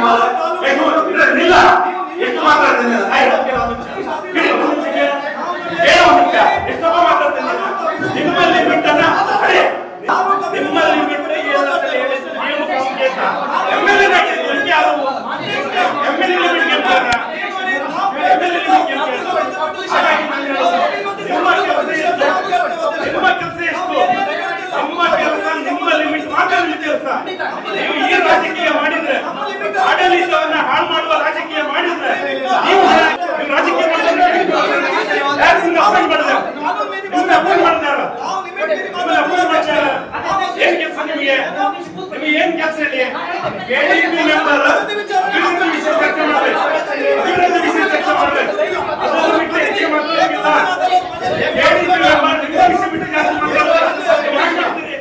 ಎಷ್ಟು ಮಾತಾಡ್ತೇನೆ ಎಷ್ಟಪ್ಪ ಮಾತಾಡ್ತೇನೆ ನಿಮ್ಮಲ್ಲಿ ಬಿಟ್ಟನ ನಿಮ್ಮಲ್ಲಿ ಬಿಟ್ಟರೆ ಈ ರಾಜಕೀಯ ಮಾಡಿದ್ರೆ ಆಡಳಿತವನ್ನ ಹಾಳು ಮಾಡುವ ರಾಜಕೀಯ ಮಾಡಿದ್ರೆ ನೀವು ರಾಜಕೀಯ ಏನ್ ಕೆಲಸ ನಿಮಗೆ ಏನ್ ಕೆಲಸ ಹೇಳಿ ಕೆಡಿಪಿ ಮೆಂಬರ್ ವಿರುದ್ಧ ವಿಷಯ ಚರ್ಚೆ ಮಾಡಬೇಕು ವಿರುದ್ಧ ವಿಷಯ ಚರ್ಚೆ ಮಾಡಬೇಕು ಅದನ್ನು ಬಿಟ್ಟು ಹೆಚ್ಚಿಗೆ ಮಾತಾಡೋದಿಲ್ಲ ಕೆಡಿಪಿ ಮೆಂಬರ್ ನಿಮ್ಮ ವಿಷಯ ಬಿಟ್ಟು ಜಾಸ್ತಿ ಮಾತಾಡ್ತೀರಿ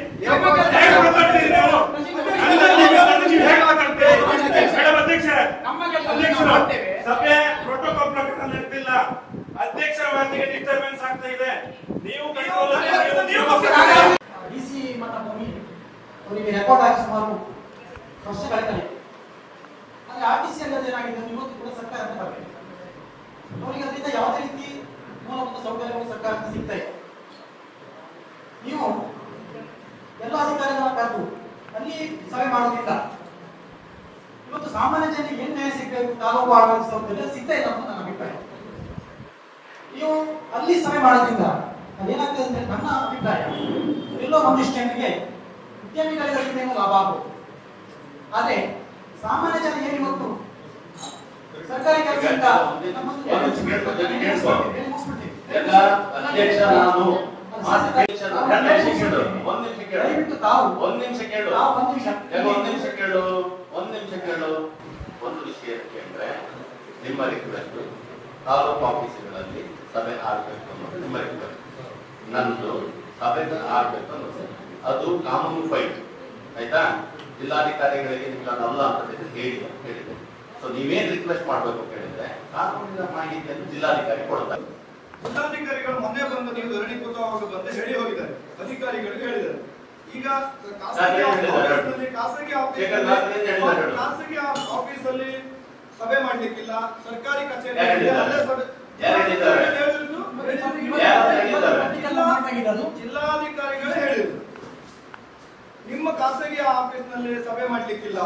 ಸಭೆ ಪ್ರೋಟೋಕಾಲ್ ಪ್ರಕಾರ ನಡೆದಿಲ್ಲ ಅಧ್ಯಕ್ಷರ ಮಾತಿಗೆ ಡಿಸ್ಟರ್ಬೆನ್ಸ್ ಆಗ್ತಾ ಇದೆ ನೀವು ಡಿಸಿ ಮಠ ಭೂಮಿ ಅವರಿಗೆ ರೆಕಾರ್ಡ್ ಆಗಿ ಸುಮಾರು ವರ್ಷಗಳಾಗಿದೆ. ಆದರೆ ಆರ್ಟಿಸಿ ಅನ್ನೋದು ಏನಾಗಿದೆ ಇವತ್ತು ಕೂಡ ಸರ್ಕಾರ ಅಂತ ಬರಬೇಕು ಅವರಿಗೆ ಅದರಿಂದ ಯಾವುದೇ ರೀತಿ ಮೂಲಭೂತ ಸೌಕರ್ಯಗಳು ಸರ್ಕಾರಕ್ಕೆ ಸಿಗ್ತಾ ಇದೆ. ನೀವು ಎಲ್ಲ ಅಧಿಕಾರಿಗಳ ಕರೆದು ಅಲ್ಲಿ ಸಭೆ ಮಾಡೋದಿಲ್ಲ. ಇವತ್ತು ಸಾಮಾನ್ಯ ಜನರಿಗೆ ಏನ್ ನ್ಯಾಯ ಸಿಗಬೇಕು ತಾಲೂಕು ಆಡಳಿತ ಸೌಕರ್ಯ ಸಿಗ್ತಾ ಇಲ್ಲ ಅಂತ ನನ್ನ ಅಭಿಪ್ರಾಯ. ನೀವು ಅಲ್ಲಿ ಸಭೆ ಮಾಡೋದ್ರಿಂದ ಅದೇನಾಗ್ತದೆ ಅಂದ್ರೆ ನನ್ನ ಅಭಿಪ್ರಾಯ ಎಲ್ಲೋ ಒಂದಿಷ್ಟು ಜನರಿಗೆ ಉದ್ಯಮಿಗಳಿಂದ ಲಾಭ ಆಗುತ್ತೆ. ಆದ್ರೆ ಸಾಮಾನ್ಯ ಜನ ಏನಿವತ್ತು ಸರ್ಕಾರಿ ಕೆಲಸದಿಂದ ಒಂದು ವಿಷಯ ಕೇಳಿದ್ರೆ ನಿಮ್ಮ ರಿಕ್ವೆಸ್ಟ್ ತಾಲೂಕು ಆಫೀಸುಗಳಲ್ಲಿ ಸಭೆ ಆಗಬೇಕು ಅನ್ನೋದು ನಿಮ್ಮ ರಿಕ್ವೆಸ್ಟ್. ನಂದು ಸಭೆ ಆಗಬೇಕು ಅನ್ನೋದು ಅದು ಕಾನೂನು ಫೈಟ್ ಆಯ್ತಾ. ಜಿಲ್ಲಾಧಿಕಾರಿಗಳಿಗೆ ನಿಮ್ಗೆ ಅದಲ್ಲ ಅಂತ ಹೇಳಿದೆ. ಸೊ ನೀವೇನ್ ರಿಕ್ವೆಸ್ಟ್ ಮಾಡ್ಬೇಕು ಕೇಳಿದ್ರೆ ಕಾನೂನಿನ ಮಾಹಿತಿಯನ್ನು ಜಿಲ್ಲಾಧಿಕಾರಿ ಕೊಡ್ತಾರೆ. ಜಿಲ್ಲಾಧಿಕಾರಿಗಳು ಮೊನ್ನೆ ಬಂದು ನೀವು ಧರಣಿಕೃತವಾಗಿ ಬಂದು ಹೇಳಿ ಹೋಗಿದ್ದಾರೆ, ಅಧಿಕಾರಿಗಳಿಗೆ ಹೇಳಿದ್ದಾರೆ. ಈಗ ಖಾಸಗಿ ಆಫೀಸ್ ಅಲ್ಲಿ ಸಭೆ ಮಾಡ್ಲಿಕ್ಕಿಲ್ಲ, ಸರ್ಕಾರಿ ಕಚೇರಿ ಜಿಲ್ಲಾಧಿಕಾರಿಗಳು ಹೇಳಿದ್ರು ನಿಮ್ಮ ಖಾಸಗಿ ಆಫೀಸ್ ನಲ್ಲಿ ಸಭೆ ಮಾಡ್ಲಿಕ್ಕಿಲ್ಲ,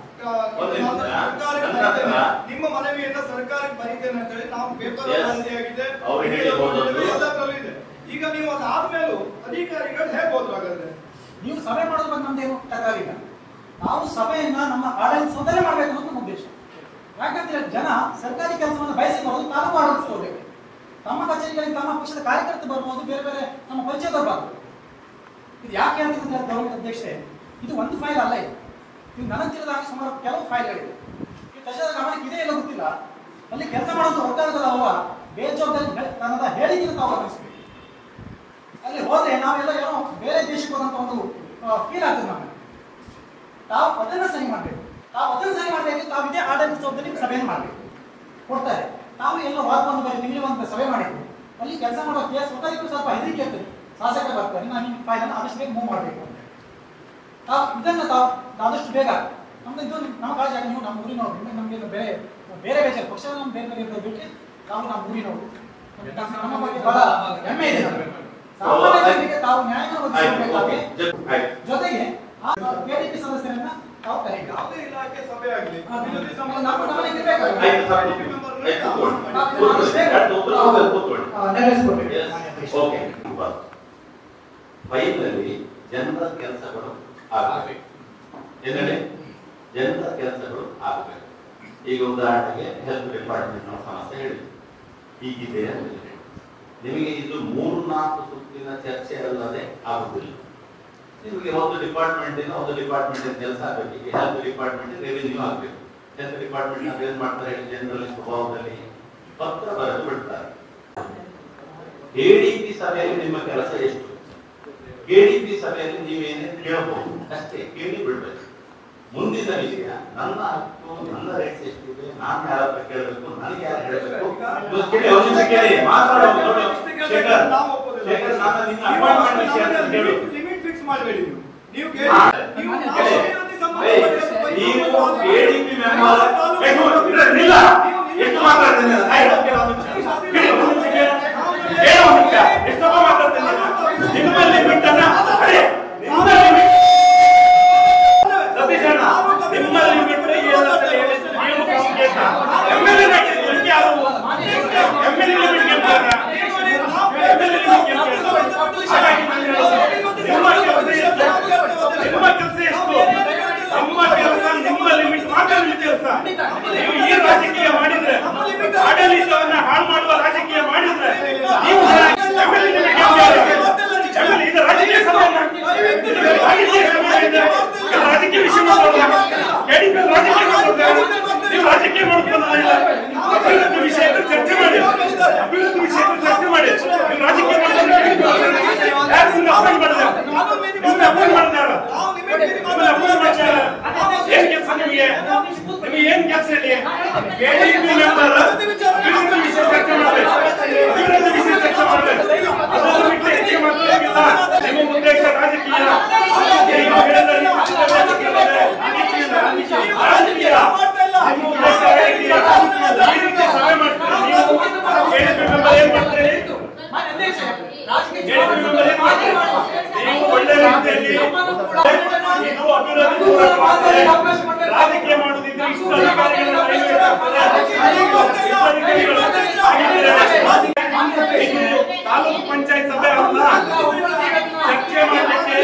ನಿಮ್ಮ ಮನವಿಯನ್ನ ಸರ್ಕಾರಕ್ಕೆ ಬರೀತೇನೆ ಅಂತ ಹೇಳಿ ನಾವು ಪೇಪರ್ ವರದಿಯಾಗಿದೆ ಎಲ್ಲದರಲ್ಲೂ ಇದೆ. ಈಗ ನೀವು ಅದಾದ್ಮೇಲೂ ಅಧಿಕಾರಿಗಳು ಹೇಳ್ಬೋದು. ಹಾಗಾದ್ರೆ ನೀವು ಸಭೆ ಮಾಡೋದ್ರ ಬಗ್ಗೆ ನಮ್ದೇನು ತಕರಾರಿಲ್ಲ. ನಾವು ಸಭೆಯನ್ನ ನಮ್ಮ ಆಡಳಿತ ಸೌಧಲ್ಲೇ ಮಾಡ್ಬೇಕು ಅನ್ನೋದು ನಮ್ಮ ಉದ್ದೇಶ. ಯಾಕಂದ್ರೆ ಜನ ಸರ್ಕಾರಿ ಕೆಲಸವನ್ನು ಬಯಸಿಕೊಳ್ಳೋದು ತಾಲೂಕು ಆಡಳಿತ ಸೌಧಕ್ಕೆ, ತಮ್ಮ ಕಚೇರಿಗಳಿಗೆ ತಮ್ಮ ಪಕ್ಷದ ಕಾರ್ಯಕರ್ತರು ಬರ್ಬೋದು, ಬೇರೆ ಬೇರೆ ನಮ್ಮ ಪಂಚಾಯತ್ ಬರ್ಬೋದು. ಇದು ಯಾಕೆ ಅಂತ ಗೌರವ ಅಧ್ಯಕ್ಷರೇ, ಇದು ಒಂದು ಫೈಲ್ ಅಲ್ಲ. ಇದು ನನಗೆ ತಿಳಿದಾಗ ಸುಮಾರು ಕೆಲವು ಫೈಲ್ಗಳಿವೆ. ಈ ತಕ್ಷಣದ ಗಮನಕ್ಕೆ ಇದೇ ಇಲ್ಲ ಗೊತ್ತಿಲ್ಲ. ಅಲ್ಲಿ ಕೆಲಸ ಮಾಡೋದು ಸರ್ಕಾರದಲ್ಲ, ಬೇಜವಾಬ್ದಾರಿ ತನ್ನದ ಹೇಳಿಕೆಯನ್ನು ತಾವು ಗಮನಿಸಬೇಕು. ಅಲ್ಲಿ ಹೋದ್ರೆ ನಾವೆಲ್ಲ ಏನೋ ಬೇರೆ ದೇಶಕ್ಕೆ ಹೋದಂತ ಒಂದು ಫೀಲ್ ಆಗ್ತದೆ ನಮಗೆ. ತಾವು ಅದನ್ನ ಸರಿ ಮಾಡ್ಬೇಕು. ತಾವು ಅದನ್ನ ಸರಿ ಮಾಡ್ಬೇಕು. ತಾವು ಇದೇ ಆಡಳಿತ ಸೌಧದಲ್ಲಿ ಸಭೆಯನ್ನು ಮಾಡ್ಬೇಕು ಕೊಡ್ತಾರೆ. ತಾವು ಎಲ್ಲ ವಾರಕ್ಕೊಂದು ಬರೀ ತಿಂಗಳಿಗೆ ಒಂದು ಸಭೆ ಮಾಡಿದ್ರು. ಅಲ್ಲಿ ಕೆಲಸ ಮಾಡುವ ಕೇಸ್ ಹೊತ್ತಲಿಕ್ಕೂ ಸ್ವಲ್ಪ ಹೆದರಿಕೆ ಇರ್ತದೆ. ಶಾಸಕರು ಬರ್ತಾರೆ, ನಾನು ನಿಮ್ಮ ಫೈಲನ್ನು ಆದಷ್ಟು ಬೇಗ ಮೂವ್ ಮಾಡಬೇಕು ಅಂತ. ತಾವು ಇದನ್ನ ತಾವು ಆದಷ್ಟು ಬೇಗ ನಮ್ದು ಇದು ನಮ್ಮ ಕಾಳಜಿ ಆಗಿ ನೀವು ನಮ್ಮ ಊರಿನವರು, ನಮಗೆ ಬೇರೆ ಬೇರೆ ಬೇಜಾರು ಪಕ್ಷ ನಮ್ಮ ಬೇರೆ ಬೇರೆ ಇರ್ತದೆ ಬಿಟ್ಟರೆ ತಾವು ನಮ್ಮ ಊರಿನವರು, ನಮ್ಮ ಬಗ್ಗೆ ಬಹಳ ಹೆಮ್ಮೆ ಇದೆ ನಮಗೆ. ಸಾಮಾನ್ಯ ಜನರಿಗೆ ತಾವು ನ್ಯಾಯವನ್ನು ಒದಗಿಸಬೇಕಾಗಿ ಜೊತೆಗೆ ಕೆಡಿಪಿ ಸದಸ್ಯರನ್ನ ತಾವು ಕರೆಯಿರಿ. ಯಾವುದೇ ಇಲಾಖೆ ಸಭೆ ಆಗಲಿ ಫೈಲ್ನಲ್ಲಿ ಜನರ ಕೆಲಸಗಳು ಆಗಬೇಕು. ಏನೇಳಿ ಜನರ ಕೆಲಸಗಳು ಆಗಬೇಕು. ಈಗ ಉದಾಹರಣೆಗೆ ಹೆಲ್ತ್ ಡಿಪಾರ್ಟ್ಮೆಂಟ್ ಸಮಸ್ಯೆ ಹೇಳಿ ಹೀಗಿದೆ ಅಂತ ಹೇಳಿ ನಿಮಗೆ ಇದು 3-4 ಸುತ್ತಿನ ಚರ್ಚೆ ಅಲ್ಲದೆ ಆಗುದಿಲ್ಲ. ನಿಮಗೆ ಒಂದು ಡಿಪಾರ್ಟ್ಮೆಂಟ್ ಕೆಲಸ ಆಗಬೇಕು. ಹೆಲ್ತ್ ಡಿಪಾರ್ಟ್ಮೆಂಟ್ ರೆವಿನ್ಯೂ ಆಗಬೇಕು. ಹೆಲ್ತ್ ಡಿಪಾರ್ಟ್ಮೆಂಟ್ ಏನ್ ಮಾಡ್ತಾರೆ, ಜನರಲ್ ಸ್ವಭಾವದಲ್ಲಿ ಪತ್ರ ಬರೆದು ಬಿಡ್ತಾರೆ. ಕೆಡಿಪಿ ಸಭೆಯಲ್ಲಿ ನಿಮ್ಮ ಕೆಲಸ ಎಷ್ಟು? ಕೆಡಿಪಿ ಸಭೆಯಲ್ಲಿ ನೀವೇನೇ ಕೇಳಬಹುದು ಅಷ್ಟೇ, ಕೇಳಿ ಬಿಡ್ಬೇಕು. ಮುಂದಿನ ವಿಷಯ ನನ್ನ ಹಕ್ಕು, ನನ್ನ ರೈಟ್ಸ್ ಎಷ್ಟಿದೆ, ನಾನು ಯಾರ ಹತ್ರ ಕೇಳಬೇಕು, ನನಗೆ ಯಾರು ಹೇಳಬೇಕು ನೀವು ಕೆಡಿಪಿ ಮೆಂಬರ್ ಇಲ್ಲ ಎಷ್ಟು ಮಾತಾಡ್ತೇನೆ ಎಷ್ಟಪ್ಪ ಮಾತಾಡ್ತೇನೆ ನಿಮ್ಮಲ್ಲಿ ಬಿಟ್ಟನ ಸತೀಶ್ ಅಣ್ಣ ನಿಮ್ಮಲ್ಲಿ ಬಿಟ್ಟರೆ ನಿಮ್ಮ ಕೆಲಸ ಎಷ್ಟು ನಿಮ್ಮ ಕೆಲಸ ನಿಮ್ಮ ಲಿಮಿಟ್ ಮಾತ್ರ ಕೆಲಸ ನೀವು ಈ ರಾಜಕೀಯ ಮಾಡಿದ್ರೆ ಆಡಳಿತವನ್ನ ಹಾಳು ಮಾಡುವ ರಾಜಕೀಯ ಮಾಡಿದ್ರೆ ನೀವು ಇದು ರಾಜಕೀಯ ಸಮಯ ರಾಜಕೀಯ ವಿಷಯ ನೀವು ರಾಜಕೀಯ ಮಾಡ್ಕೊಳ್ಳೋದಿಲ್ಲ ಅಭಿವೃದ್ಧಿ ವಿಷಯದ ಚರ್ಚೆ ಮಾಡಿ ಅಭಿವೃದ್ಧಿ ವಿಷಯದ ಚರ್ಚೆ ಮಾಡಿ ನೀವು ರಾಜಕೀಯ ಏನ್ ಕೆಲಸ ನಿಮಗೆ ಏನ್ ಕೆಲಸ ಇದೆ ಕೆಡಿಪಿ ಮೆಂಬರ್ ಅಭಿವೃದ್ಧಿ ವಿಷಯ ಚರ್ಚೆ ಮಾಡಬೇಕು ಅಭಿವೃದ್ಧಿ ವಿಷಯ ಚರ್ಚೆ ಮಾಡಬೇಕು ಅದನ್ನು ಬಿಟ್ಟು ಹೆಚ್ಚಿಗೆ ಮಾತಾಡೋದಿಲ್ಲ ನಿಮ್ಮ ಉದ್ದೇಶ ರಾಜಕೀಯ ಸಹಾಯ ಮಾಡ್ತೀರಿ ನೀವು ಕೆಡಿಪಿ ಮೆಂಬರ್ ಏನ್ ಮಾಡ್ತೀರಿ ನೀವು ಒಳ್ಳೆ ರೀತಿಯಲ್ಲಿ ಇದು ಅಭಿವೃದ್ಧಿ ರಾಜಕೀಯ ಮಾಡುತ್ತಿದ್ರೆ ಇಷ್ಟು ತಾಲೂಕು ಪಂಚಾಯತ್ ಸಭೆ ಅಲ್ಲ ಚರ್ಚೆ ಮಾಡಲಿಕ್ಕೆ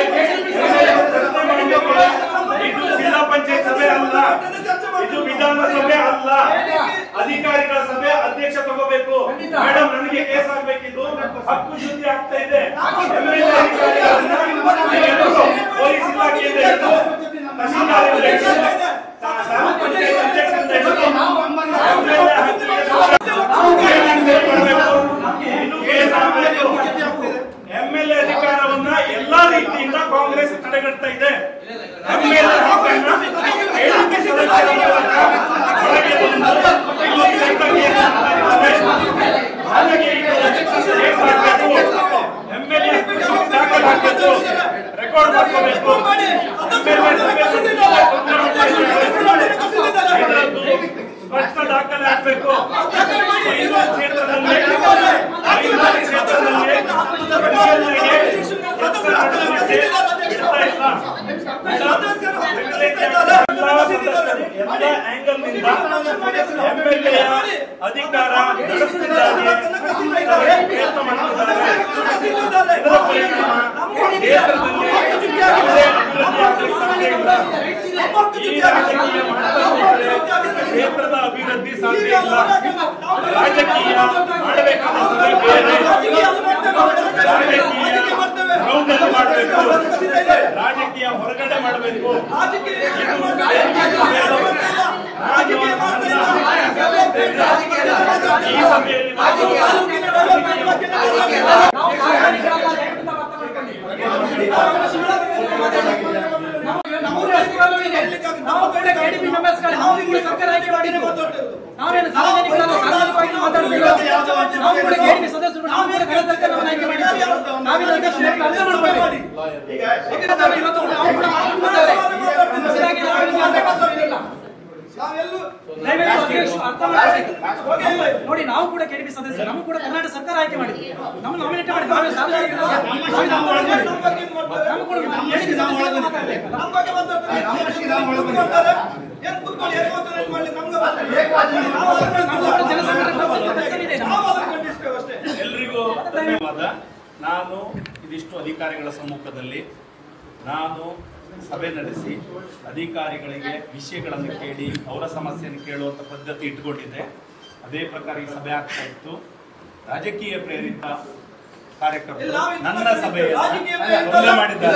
ಇದು ಜಿಲ್ಲಾ ಪಂಚಾಯತ್ ಸಭೆ ಅಲ್ಲ ಇದು ವಿಧಾನಸಭೆ ಅಲ್ಲ ಅಧಿಕಾರಿಗಳ ಸಭೆ ಅಧ್ಯಕ್ಷ ತಗೋಬೇಕು ಮೇಡಮ್ ನನಗೆ ಕೇಸ್ ಆಗ್ಬೇಕಿದ್ದು ಹಕ್ಕು ಚ್ಯುತಿ ಆಗ್ತಾ ಇದೆ MLA ಅಧಿಕಾರಿಗಳನ್ನ ಪೊಲೀಸ್ ಇಲಾಖೆಯಿಂದ ಹಿಡಿದು ತಹಸೀಲ್ದಾರ್ MLA ಅಧಿಕಾರವನ್ನ ಎಲ್ಲಾ ರೀತಿಯಿಂದ ಕಾಂಗ್ರೆಸ್ ತಡೆಗಟ್ತಾ ಇದೆ ರೆಕಾರ್ಡ್ ಮಾಡ್ಕೋಬೇಕು ಸ್ಪಷ್ಟ ದಾಖಲೆ ಹಾಕಬೇಕು ಕ್ಷೇತ್ರದಲ್ಲಿ ಎಲ್ಲ ಆಂಗಲ್ ನಿಂದ MLA ಅಧಿಕಾರ ನಡೆಸುತ್ತಿದ್ದಾರೆ ಪ್ರಯತ್ನ ಮಾಡುತ್ತಿದ್ದಾರೆ ಇದರ ಪರಿಣಾಮ ಕ್ಷೇತ್ರದಲ್ಲಿ ಈ ರಾಜಕೀಯ ಕ್ಷೇತ್ರದ ಅಭಿವೃದ್ಧಿ ಸಾಧ್ಯ ಇಲ್ಲ ರಾಜಕೀಯ ಮಾಡಬೇಕಾದ ಬೇರೆ ರಾಜಕೀಯ ಗ್ರೌಂಡಲ್ಲಿ ಮಾಡಬೇಕು ರಾಜಕೀಯ ಹೊರಗಡೆ ಮಾಡಬೇಕು ಈ ಸಭೆಯಲ್ಲಿ ಸರ್ಕಾರ ಆಯ್ಕೆ ಮಾಡಿದ್ರೆ ನಾವೇನು ಸಾರ್ವಜನಿಕರನ್ನು ಸಾರ್ವಜನಿಕವಾಗಿ ಮಾತಾಡಬೇಕು ನಾವು ಕೂಡ ಕೆಡಿಪಿ ಸದಸ್ಯರು ನಾವು ಕೂಡ ಕಳೆದ ಸರ್ಕಾರವನ್ನು ಆಯ್ಕೆ ಮಾಡಿದ್ದೇವೆ ನಾವಿನ ಅಧ್ಯಕ್ಷರಿಗೆ ಅರ್ಥ ಮಾಡಬೇಕು ಇವತ್ತು ನಾವು ಕೂಡ ಮಾತಾಡ್ತಾರೆ ನೋಡಿ ನಾವು ಕೂಡ ಕೆಡಿಪಿ ಸದಸ್ಯರು ನಮಗೂ ಕೂಡ ಕರ್ನಾಟಕ ಸರ್ಕಾರ ಆಯ್ಕೆ ಮಾಡಿದ್ವಿ ನಮ್ಮ ನಾಮಿನೇಟ್ ಮಾಡಿ ನಾವೇ ಎಲ್ರಿಗೂ ಧನ್ಯವಾದ. ನಾನು ಇದಿಷ್ಟು ಅಧಿಕಾರಿಗಳ ಸಮ್ಮುಖದಲ್ಲಿ ನಾನು ಸಭೆ ನಡೆಸಿ ಅಧಿಕಾರಿಗಳಿಗೆ ವಿಷಯಗಳನ್ನು ಕೇಳಿ ಅವರ ಸಮಸ್ಯೆಯನ್ನು ಕೇಳುವಂತ ಪದ್ಧತಿ ಇಟ್ಟುಕೊಂಡಿದ್ದೆ. ಅದೇ ಪ್ರಕಾರ ಈ ಸಭೆ ಆಗ್ತಾ ಇತ್ತು. ರಾಜಕೀಯ ಪ್ರೇರಿತ ಕಾರ್ಯಕ್ರಮ ನನ್ನ ಸಭೆಯಲ್ಲಿ ತೊಂದರೆ ಮಾಡಿದ್ದಾರೆ.